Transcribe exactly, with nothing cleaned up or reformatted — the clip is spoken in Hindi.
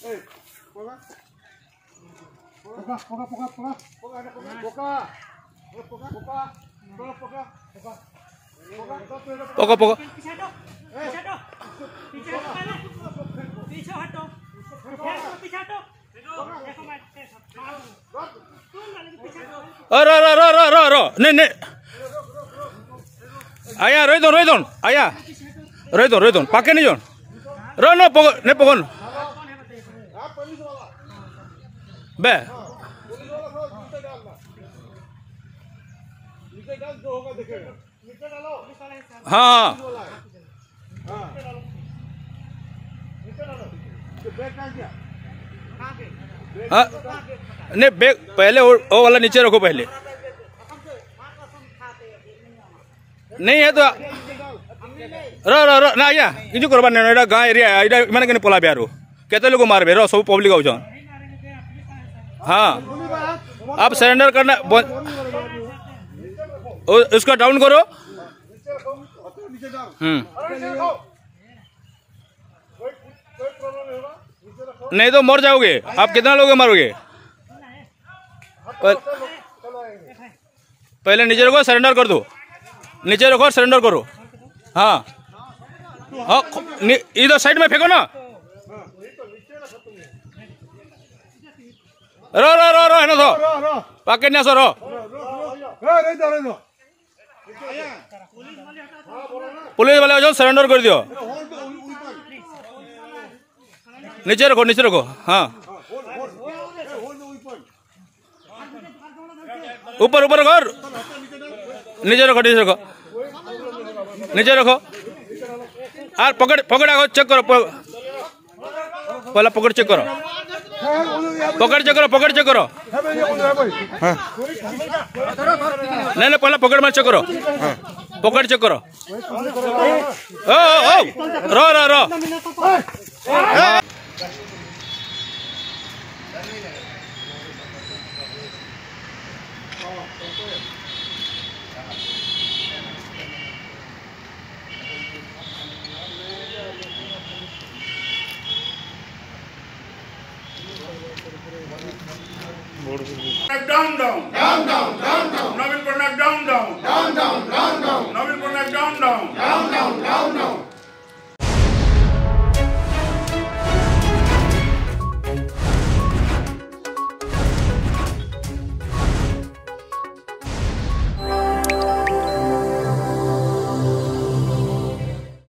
पोका पोका रो रो रो रो रो रो नहीं नहीं आया रोई दो रोई दो आया रोई दो रोई दो पाके नहीं जोन रो नो पोको नहीं पोकन बे हाँ हाँ नहीं बैग पहले वो वाला नीचे रखो पहले नहीं है तो रो रो रो ना आया किसी करवा नहीं एटा गाँ एरिया एटा मैंने कहीं पला बिहार केते लोग मारबे रो सब पब्लिक आउछ हाँ आप सरेंडर करना उसका डाउन करो हम्म नहीं तो मर जाओगे आप कितना लोग मारोगे पहले नीचे रखो सरेंडर कर दो नीचे रखो सरेंडर करो हाँ हाँ इधर साइड में फेंको ना रो रो रो रो है ना तो पाके नहीं सो रो पुलिस वाले जाओ सरेंडर कर दियो नीचे रखो नीचे रखो हाँ ऊपर ऊपर रखो नीचे रखो नीचे रखो नीचे रखो और पकड़ पकड़ आगो चेक करो पहला पकड़ चेक करो पकड़ चेक करो पकड़ चेक करो नहीं नहीं पहला पकड़ मार चेक करो पकड़ चेक करो ओ ओ रो रो रो Down, down, down, down.